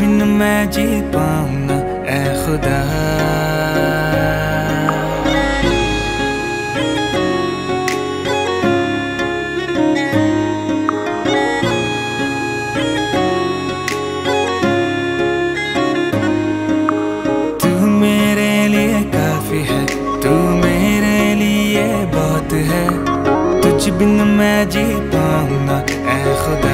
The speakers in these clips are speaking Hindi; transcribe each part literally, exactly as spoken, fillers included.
बिन मैं जी पाऊं ना ऐ खुदा। तू मेरे लिए काफी है, तू मेरे लिए बहुत है। तुझ बिन मैं जी पाऊं ना ऐ खुदा।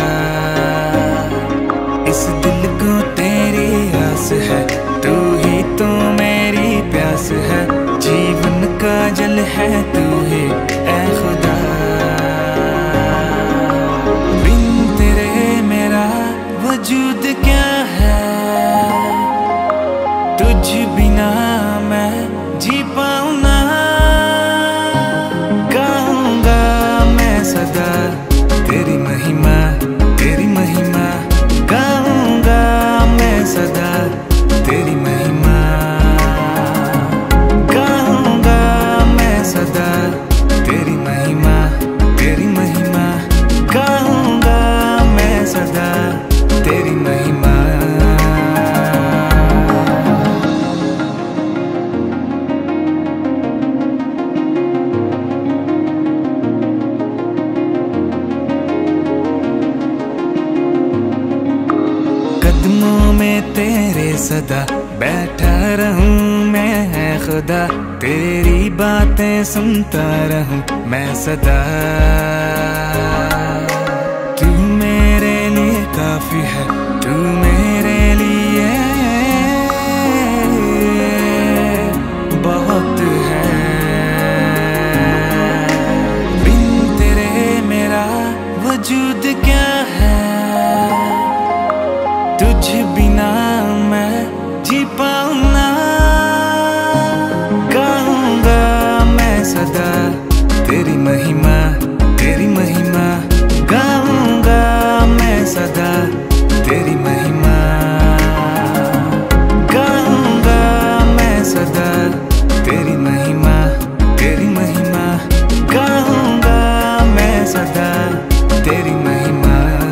इस दिल को तेरी आस है, तू ही तो मेरी प्यास है। जीवन का जल है तू ही ऐ खुदा। बिन तेरे मेरा वजूद क्या है, तुझ बिना मैं जी पाऊं ना। गाऊंगा मैं सदा तेरी महिमा, तेरी महिमा। गाऊंगा मैं सदा तेरी महिमा। गाऊंगा मैं सदा तेरी महिमा, तेरी महिमा। गाऊंगा मैं सदा तेरी महिमा। कदमों में तेरे सदा बैठा रहूं मैं है खुदा। तेरी बातें सुनता रहूं मैं सदा। तू मेरे लिए काफी है, तू मेरे लिए बहुत है। बिन तेरे मेरा वजूद क्या है, तुझ बिना मैं जी पाऊं ना। गाऊंगा मैं सदा तेरी महिमा, तेरी महिमा। गाऊंगा मैं सदा तेरी महिमा। गाऊंगा मैं सदा तेरी महिमा, तेरी महिमा। गाऊंगा मैं सदा तेरी महिमा।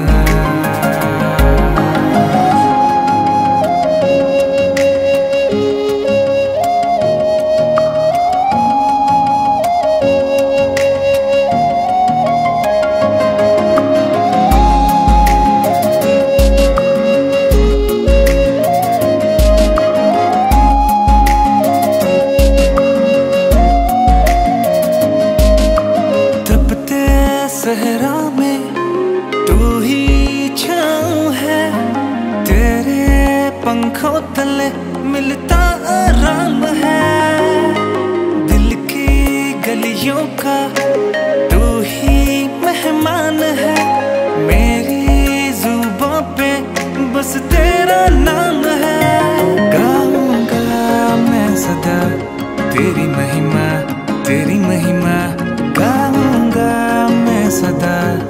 सहरा में तू ही छाँव है, तेरे पंखों तले मिलता आराम है। दिल की गलियों का तू ही मेहमान है, मेरी जुबां पे बस तेरा नाम है। गाऊंगा मैं सदा तेरी महिमा, तेरी महिमा। गाऊंगा मैं सदा